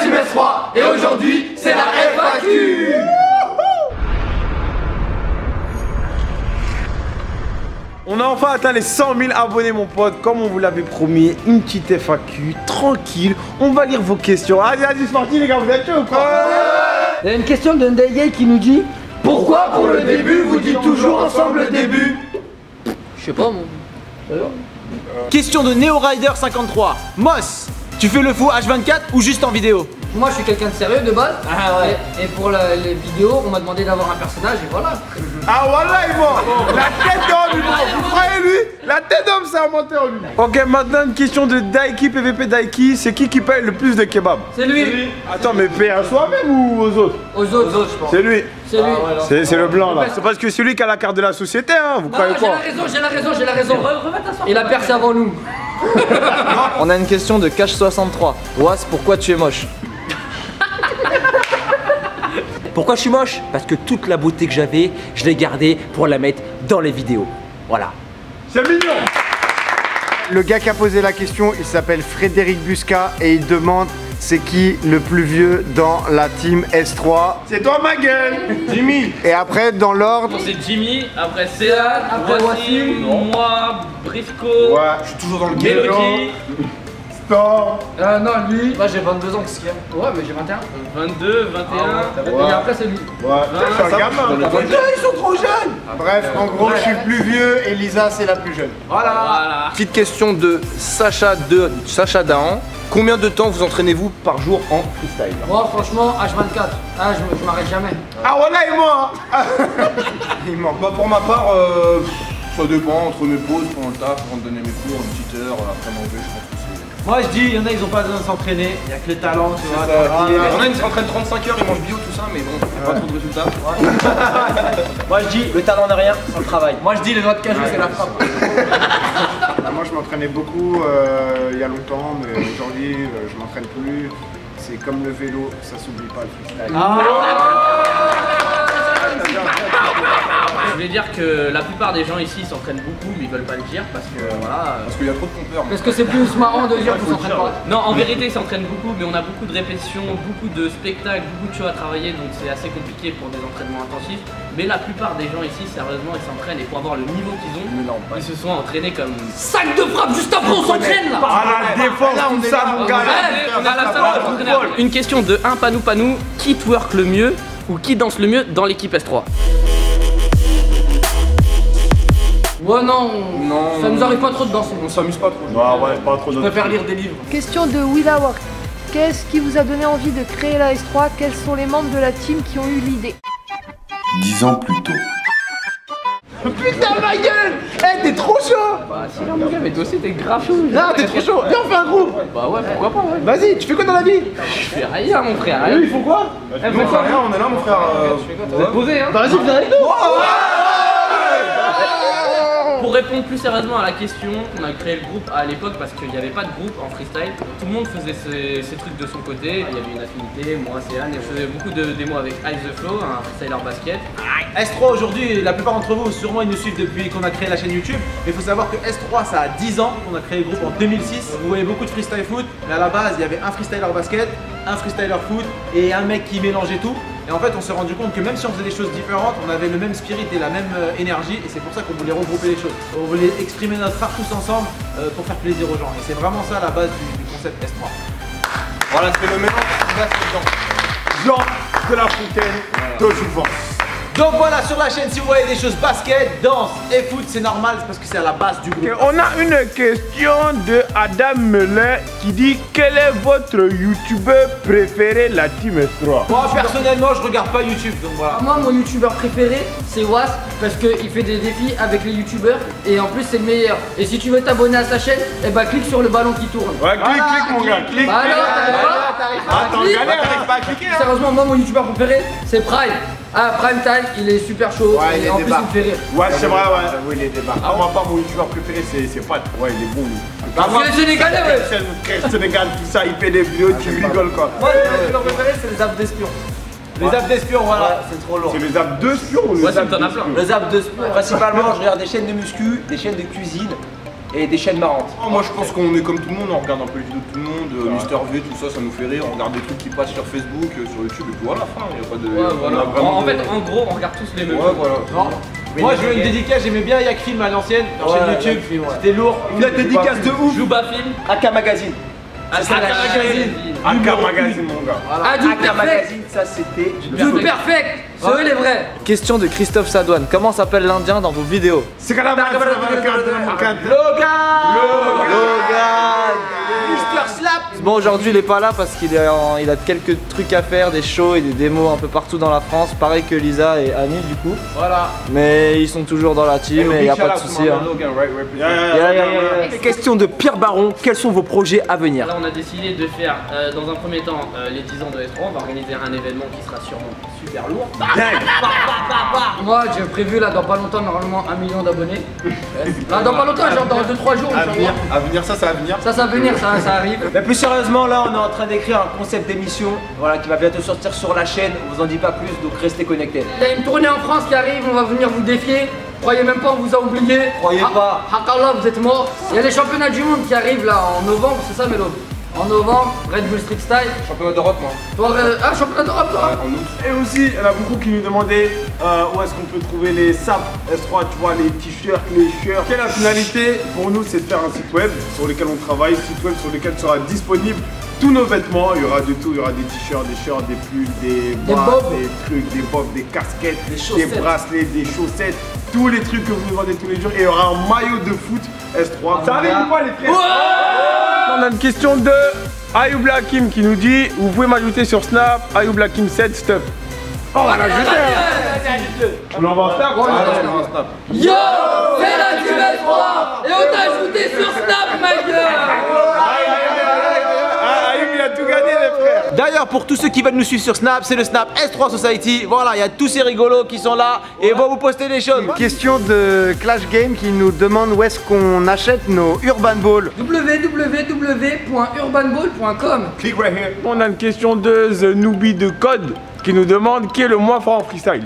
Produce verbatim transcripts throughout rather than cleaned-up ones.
team S trois et aujourd'hui c'est la F A Q. On a enfin atteint les cent mille abonnés mon pote, comme on vous l'avait promis, une petite F A Q, tranquille, on va lire vos questions. Allez, allez, c'est parti les gars, vous êtes chaud ou quoi? Il y a une question d'un Dayay qui nous dit: pourquoi pour le début vous dites toujours ensemble le début? Je sais pas mon. Question de Neo Rider cinquante-trois. Moss, tu fais le fou H vingt-quatre ou juste en vidéo? Moi je suis quelqu'un de sérieux de base. Ah ouais. Et, et pour la, les vidéos, on m'a demandé d'avoir un personnage et voilà. Ah voilà il va. La tête d'homme il va. Vous croyez lui? La tête d'homme c'est un menteur lui. Ok, maintenant une question de Daiki, P V P Daiki. C'est qui qui paye le plus de kebab? C'est lui. Attends, mais paye à soi-même ou aux autres? Aux autres, aux autres je pense. C'est lui. C'est lui. Ah, ouais, c'est le blanc là. C'est parce que c'est lui qui a la carte de la société hein, vous Non, croyez j'ai quoi? la raison, j'ai la raison, j'ai la raison. Il a percé avant nous. On a une question de Cash soixante-trois. Was, pourquoi tu es moche? Pourquoi je suis moche? Parce que toute la beauté que j'avais, je l'ai gardée pour la mettre dans les vidéos. Voilà. C'est mignon. Le gars qui a posé la question, il s'appelle Frédéric Busca et il demande c'est qui le plus vieux dans la team S trois. C'est toi ma gueule, Jimmy. Et après, dans l'ordre, C'est Jimmy, après Céad, après Wassim, moi, Brisco, Ouais, je suis toujours dans le game. Mélodie, Storm. Euh, non, lui. Moi j'ai vingt-deux ans, qu'est-ce qu'il y a? Ouais, mais j'ai vingt et un. vingt-deux, vingt et un. Ouais. Et après, c'est lui. Ouais, je suis un gamin. Ils sont trop jeunes. bref, en gros, je suis le plus vieux et Lisa, c'est la plus jeune. Voilà. Petite question de Sacha de Sacha Dahan. Combien de temps vous entraînez-vous par jour en freestyle? Moi, franchement, H vingt-quatre. Ah, je, je m'arrête jamais. Ah voilà et moi. Il manque. Bah pour ma part, euh, ça dépend entre mes pauses, pendant le taf, avant de donner mes cours, une petite heure, après manger, je pense que c'est... Moi je dis, il y en a ils ont pas besoin de s'entraîner, il y a que le talent, tu vois. Il y en a, ils s'entraînent trente-cinq heures, ils mangent bio, tout ça, mais bon, pas trop de résultats. Moi je dis, le talent n'est rien, sans le travail. Moi, je dis, les doigts de cajou, c'est la frappe. Moi, je m'entraînais beaucoup euh, il y a longtemps, mais aujourd'hui, euh, je m'entraîne plus. C'est comme le vélo, ça s'oublie pas le freestyle. Je voulais dire que la plupart des gens ici s'entraînent beaucoup, mais ils veulent pas le dire parce que voilà. Parce qu'il y a trop de pompeurs. Parce que c'est plus marrant de dire qu'on s'entraîne pas. Non, en vérité, ils s'entraînent beaucoup, mais on a beaucoup de répétitions, beaucoup de spectacles, beaucoup de choses à travailler, donc c'est assez compliqué pour des entraînements intensifs. Mais la plupart des gens ici, sérieusement, ils s'entraînent et pour avoir le niveau qu'ils ont, ils se sont entraînés comme Sac de frappe juste après, on s'entraîne là. Ah la défense, tout ça mon gars. on a la salle de l'entraîneur. Une question de un panou panou, qui twerk le mieux ou qui danse le mieux dans l'équipe S trois? Ouais, non, Non. ça nous arrive pas trop de danser. On s'amuse pas trop. Ouais, ouais, pas trop Je de. préfère lire des livres. Question de Willa Work. Qu'est-ce qui vous a donné envie de créer la S trois? Quels sont les membres de la team qui ont eu l'idée? Dix ans plus tôt. Putain ma gueule. Eh t'es trop chaud. Bah si là mon gars, mais toi aussi t'es grave chaud. Non t'es trop chaud. Viens on fait un groupe. Bah ouais, pourquoi pas ouais. Vas-y, tu fais quoi dans la vie? Je fais rien mon frère. Eux ils font quoi? Eh, Nous on fait rien, on est là mon frère. euh, Vous êtes posé hein. Bah vas-y viens avec nous. Pour répondre plus sérieusement à la question, on a créé le groupe à l'époque parce qu'il n'y avait pas de groupe en freestyle. Tout le monde faisait ses, ses trucs de son côté. Il y avait une affinité, moi, Céane, et on faisait beaucoup de démos avec Ice the Flow, un freestyler basket. S trois aujourd'hui, la plupart d'entre vous, sûrement ils nous suivent depuis qu'on a créé la chaîne YouTube. Mais il faut savoir que S trois ça a dix ans qu'on a créé le groupe en deux mille six. Vous voyez beaucoup de freestyle foot, mais à la base il y avait un freestyler basket, un freestyler foot et un mec qui mélangeait tout. Et en fait on s'est rendu compte que même si on faisait des choses différentes, on avait le même spirit et la même euh, énergie. Et c'est pour ça qu'on voulait regrouper les choses. On voulait exprimer notre art tous ensemble euh, pour faire plaisir aux gens. Et c'est vraiment ça la base du, du concept S trois. Voilà, c'est le mélange qui va dedans. Jean de la Fontaine de Jouvence. Donc voilà, sur la chaîne, si vous voyez des choses basket, danse et foot, c'est normal, c'est parce que c'est à la base du groupe. On a une question de Adam Meller qui dit quel est votre youtubeur préféré la team S trois? Moi personnellement, je regarde pas YouTube, donc voilà. Moi, mon youtubeur préféré, c'est Was, parce qu'il fait des défis avec les youtubeurs et en plus, c'est le meilleur. Et si tu veux t'abonner à sa chaîne, eh bah clique sur le ballon qui tourne. Ouais, clique, clique mon gars, clique. Bah alors, t'arrives pas? Attends, Clique. galère, t'arrives pas à cliquer hein. Sérieusement, moi, mon youtubeur préféré, c'est Prime. Ah, Prime Time, il est super chaud Ouais, il et est en plus, il débat. me fait rire. Ouais, c'est vrai, ouais. J'avoue, il est débat. Ah, moi, pas mon youtubeur préféré, c'est Pat. Ouais, il est bon lui. Parce que les Sénégalais, ouais. C'est le Sénégal, tout ça, il fait des vidéos, tu rigoles quoi. Moi, mon youtubeur préféré, c'est les apps d'espion. Les apps d'espion, voilà, c'est trop lourd. C'est les apps de spion ou les Ouais, ça apps me donne un plein. Les apps d'espion, principalement, je regarde des chaînes de muscu, des chaînes de cuisine. et des chaînes marrantes. Oh, moi je pense qu'on est comme tout le monde, on regarde un peu les vidéos de tout le monde, euh, Mister V, tout ça, ça nous fait rire, on regarde des trucs qui passent sur Facebook, euh, sur YouTube et puis voilà, fin, il n'y a pas de... Ouais, voilà. on a vraiment En, en fait, de- en gros, on regarde tous les mêmes. Ouais, voilà. Moi je veux une dédicace, j'aimais bien Yak Film à l'ancienne, leur Ouais, chaîne Yak YouTube, Film, ouais. c'était lourd. Une dédicace de ouf. Jouba Film. Aka Magazine. Ah, ça, la Magazine. Aka Magazine, mon gars. Ah, Dude Aka Perfect. Magazine, ça c'était... Dude Perfect. C'est eux les vrais. Question de Christophe Sadouane. Comment s'appelle l'Indien dans vos vidéos? C'est quand même Logan. Mister Slap. Bon, aujourd'hui il est pas là parce qu'il est en- il a quelques trucs à faire, des shows et des démos un peu partout dans la France. Pareil que Lisa et Annie du coup. Voilà. Mais ils sont toujours dans la team et il n'y a pas de souci. hein. Yeah, yeah, yeah, yeah. Question de Pierre Baron, quels sont vos projets à venir? Là, on a décidé de faire euh, dans un premier temps euh, les dix ans de S trois. On va organiser un événement qui sera sûrement super lourd. Moi j'ai prévu là dans pas longtemps normalement un million d'abonnés. Là dans pas longtemps, genre dans deux trois jours. À Inch'Allah. venir, à venir, ça, ça va venir. Ça ça va venir, ça, ça arrive. Mais plus sérieusement, là on est en train d'écrire un concept d'émission, voilà, qui va bientôt sortir sur la chaîne, on vous en dit pas plus, donc restez connectés. Il y a une tournée en France qui arrive, on va venir vous défier. Croyez même pas, on vous a oublié. Croyez pas. Hakallah, vous êtes morts. Il y a les championnats du monde qui arrivent là en novembre, c'est ça Mélo? En novembre, Red Bull Street Style. Championnat d'Europe, moi. Toi, euh, ah, championnat d'Europe, toi. Ouais, en août. Et aussi, il y en a beaucoup qui nous demandaient euh, où est-ce qu'on peut trouver les sapes S trois, tu vois, les t-shirts, les shirts. Quelle est la finalité pour nous, c'est de faire un site web sur lequel on travaille, site web sur lequel sera disponible tous nos vêtements. Il y aura de tout, il y aura des t-shirts, des shirts, des pulls, des bras, bobs. des trucs, des bobs, des casquettes, Des des, chaussettes. bracelets, des chaussettes, tous les trucs que vous nous demandez tous les jours. Et il y aura un maillot de foot S trois. Ça arrive ou pas les frères? On a une question de Ayoub Hakim qui nous dit vous pouvez m'ajouter sur Snap Ayoub Hakim sept stuff. Oh on va l'ajouter. On l'envoie en Snap. Ouais, Ah, ouais, on l'envoie en Snap. Yo, fais la team S trois et on t'a ajouté sur Snap, ma gueule. Ah, Ayoub il a tout gagné les frères. D'ailleurs, pour tous ceux qui veulent nous suivre sur Snap, c'est le Snap S trois Society. Voilà, il y a tous ces rigolos qui sont là et ils vont vous poster des choses. Une question de Clash Game qui nous demande où est-ce qu'on achète nos Urban Ball. w w w point urban ball point com. Click right here. On a une question de The Newbie de Code qui nous demande qui est le moins fort en freestyle.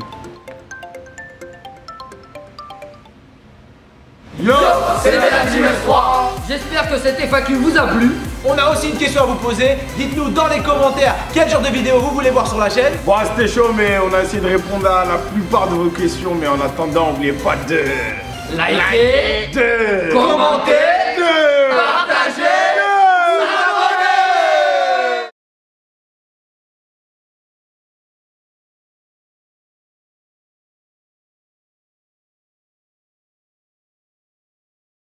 Yo, c'était la team S trois. J'espère que cette F A Q vous a plu. On a aussi une question à vous poser. Dites-nous dans les commentaires quel genre de vidéo vous voulez voir sur la chaîne. Bon, c'était chaud, mais on a essayé de répondre à la plupart de vos questions. Mais en attendant, n'oubliez pas de Likez, de commentez.